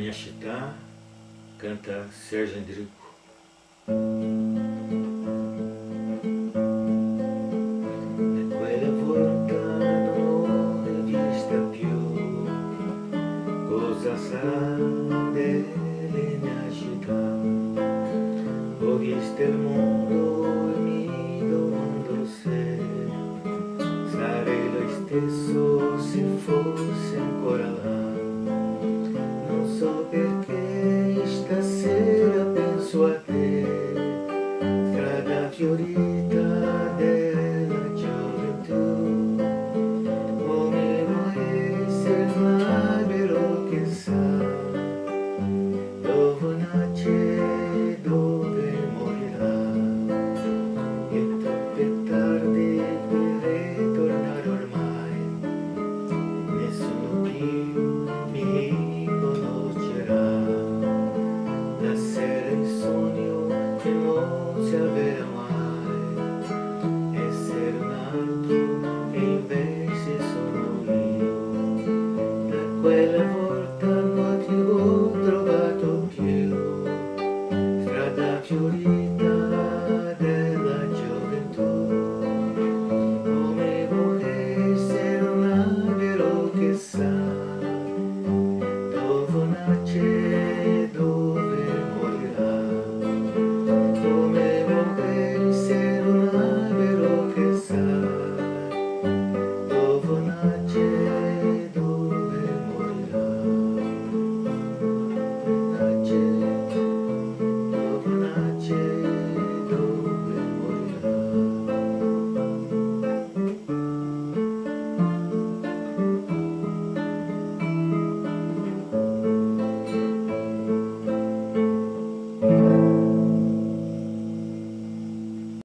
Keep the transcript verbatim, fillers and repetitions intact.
mia città, canta Sergio Endrico. E quella volontà non è vista più, cosa sarà della mia città? Ho visto il mondo e mi domando se sarei lo stesso se fosse ancora là. Non so perché stasera penso a te, strada fiorita